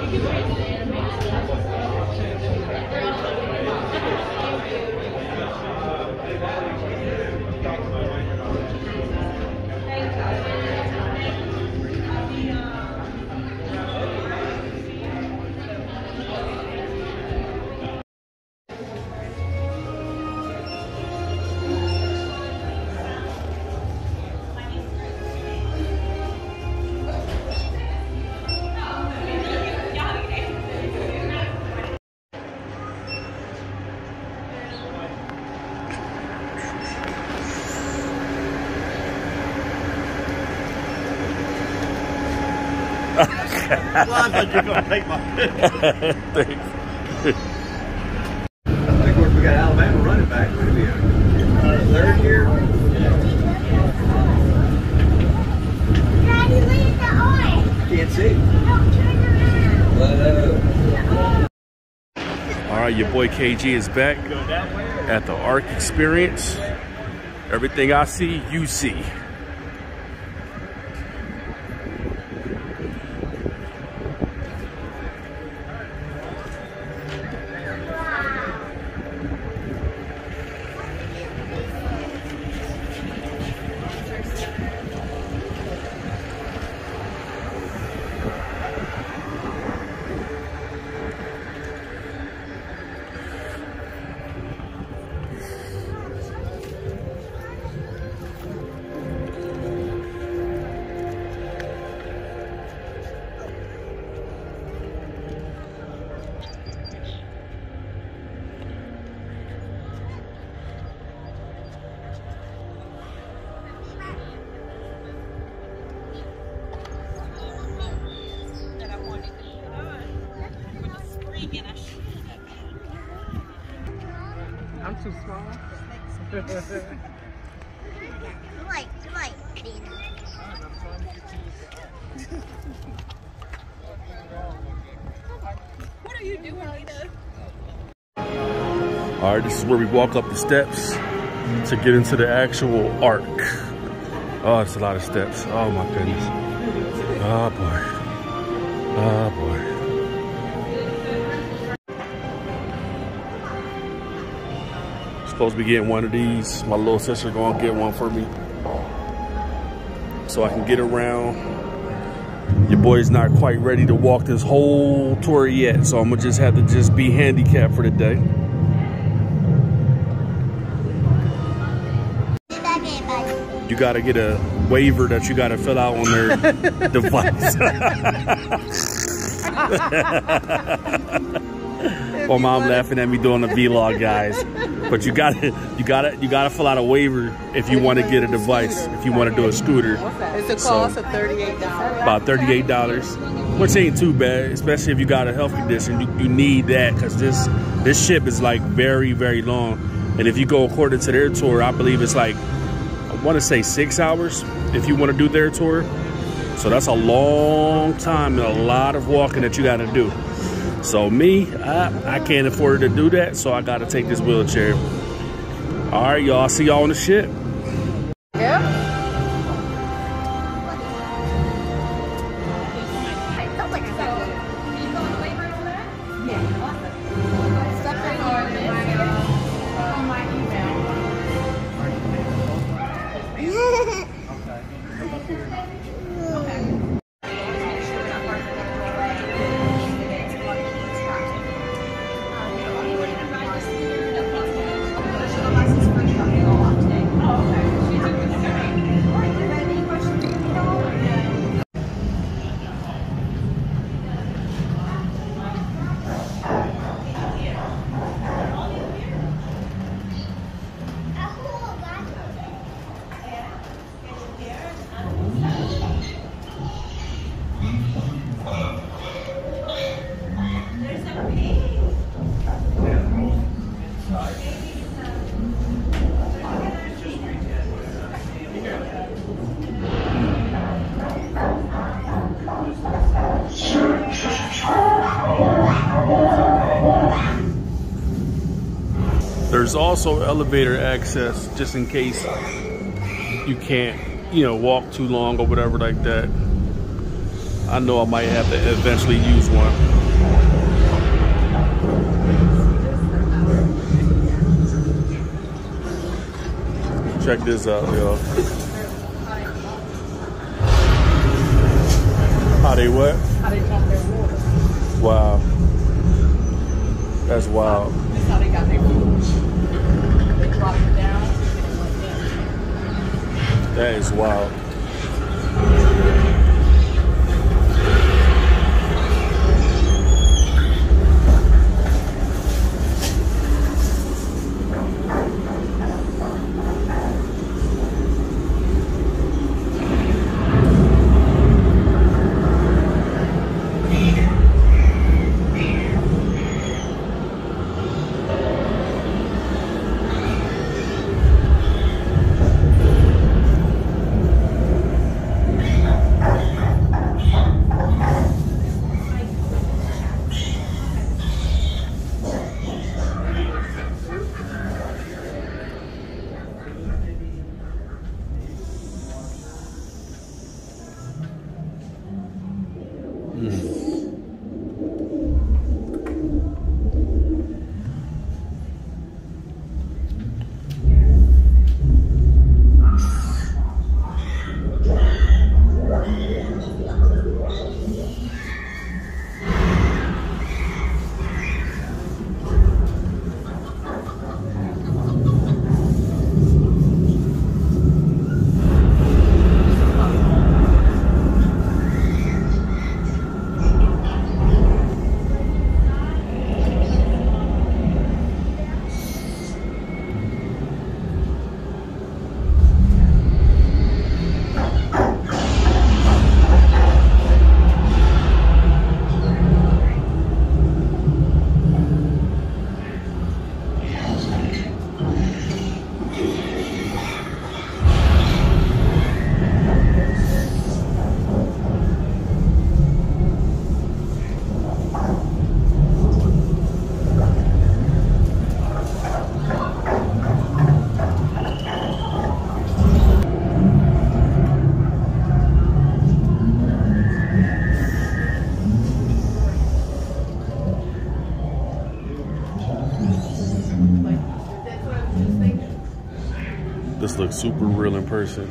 Well, I thought you were going to take my Thanks. I think we got Alabama running back. What are we at? Third year? Daddy, leave the oil. Can't see. No, turn around. All right, your boy KG is back at the ARC experience. Everything I see, you see. I'm too small. Like, what are you doing, Nita? All right, this is where we walk up the steps to get into the actual ARC. Oh, it's a lot of steps. Oh my goodness. Oh boy. Oh boy. Supposed to be getting one of these. My little sister gonna get one for me so I can get around. Your boy's not quite ready to walk this whole tour yet, so I'm gonna just have to just be handicapped for the day. You gotta get a waiver that you gotta fill out on their device. Well, mom laughing at me doing the vlog, guys. But you gotta fill out a waiver if you want to get a device. If you want to do a scooter, It's a cost of $38. about $38, which ain't too bad, especially if you got a health condition. You need that because this ship is like very, very long. And if you go according to their tour, I believe it's like, I want to say 6 hours if you want to do their tour. So that's a long time and a lot of walking that you got to do. So me, I can't afford to do that, so I got to take this wheelchair. All right, y'all. I'll see y'all on the ship. Yeah. There's also elevator access just in case you can't, walk too long or whatever like that. I know I might have to eventually use one. Check this out, y'all. How they what? How they pump their water. Wow. That's wild. That's how they got their food. They dropped it down. That is wild. This looks super real in person.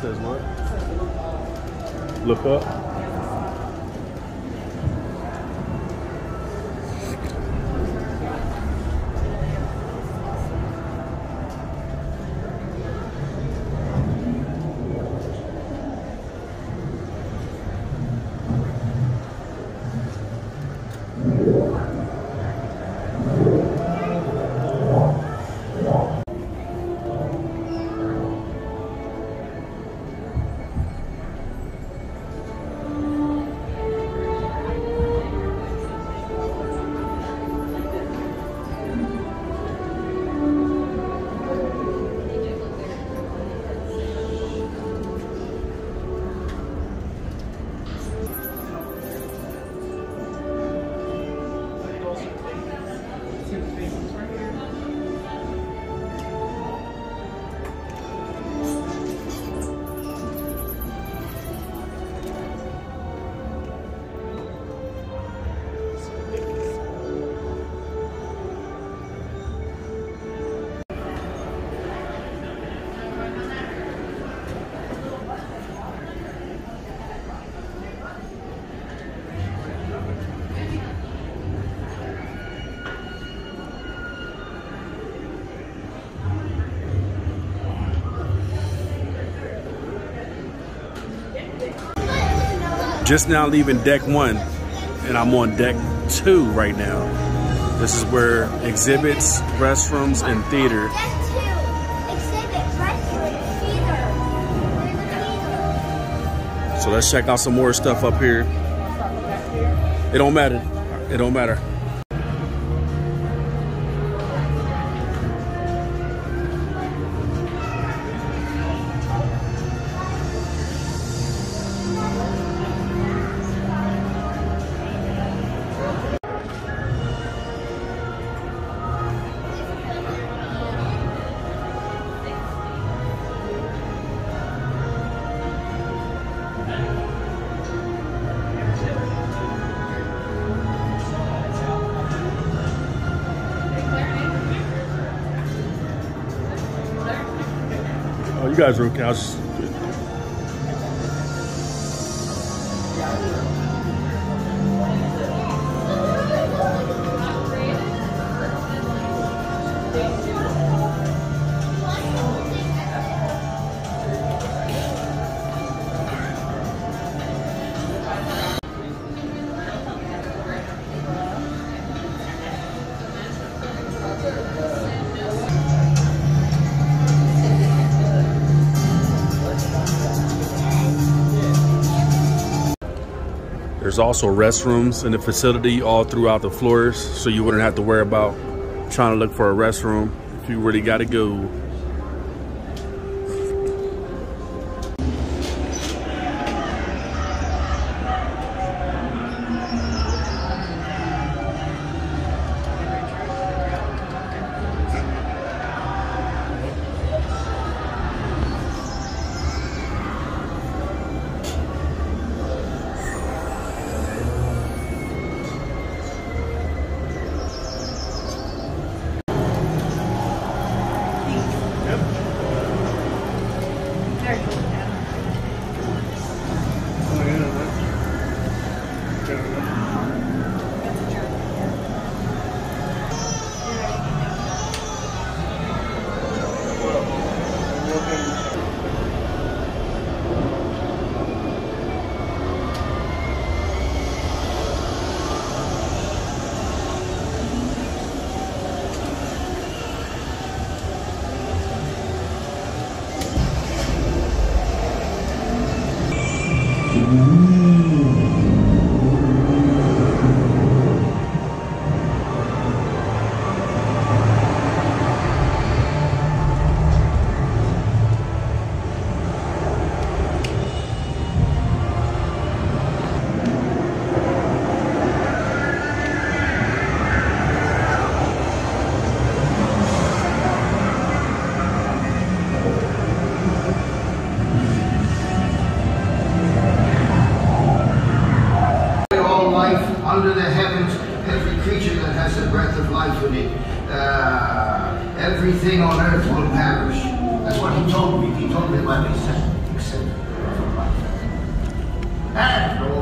says what? Look up. Just now leaving deck 1, and I'm on deck 2 right now. This is where exhibits, restrooms, and theater. Deck 2. Exhibit, restroom, theater. So let's check out some more stuff up here. It don't matter. It don't matter. Oh, you guys are okay. I was just... There's also restrooms in the facility all throughout the floors, so you wouldn't have to worry about trying to look for a restroom if you really got to go. Under the heavens, every creature that has the breath of life in it, everything on earth will perish. That's what he told me. He told me about it, except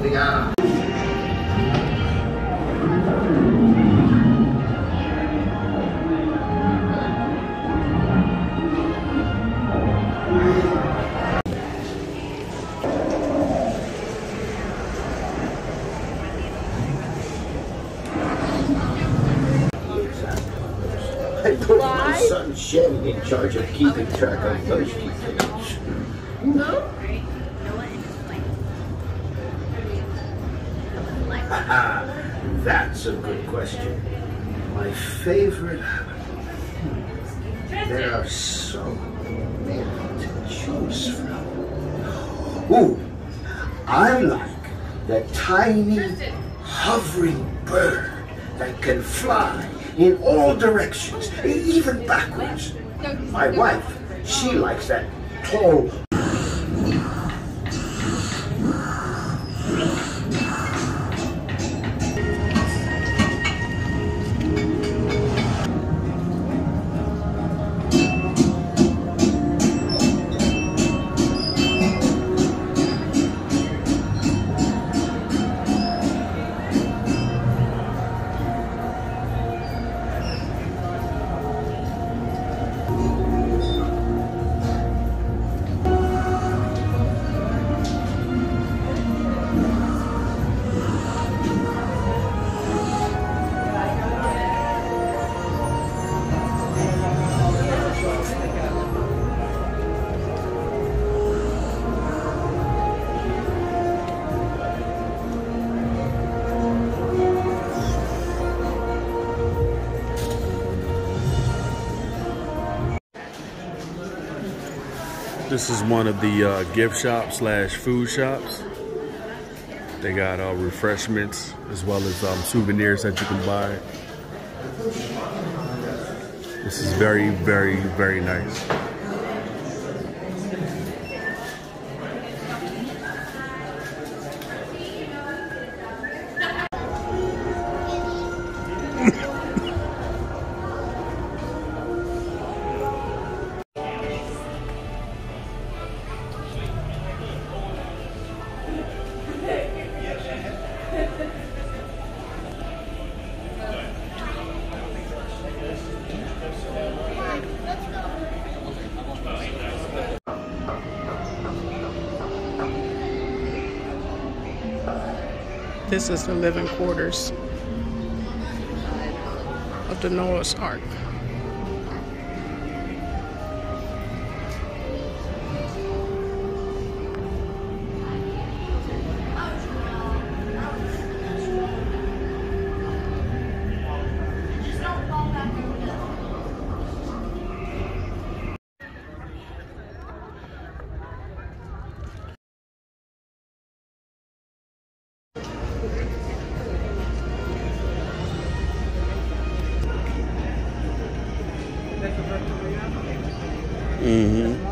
of the animal. I put my son Shen in charge of keeping track of those details. That's a good question. My favorite. There are so many to choose from. Ooh, I like the tiny hovering bird that can fly in all directions, even backwards. My wife, she likes that tall. This is one of the gift shops slash food shops. They got refreshments as well as souvenirs that you can buy. This is very, very, very nice. This is the living quarters of the Noah's Ark. Mm-hmm.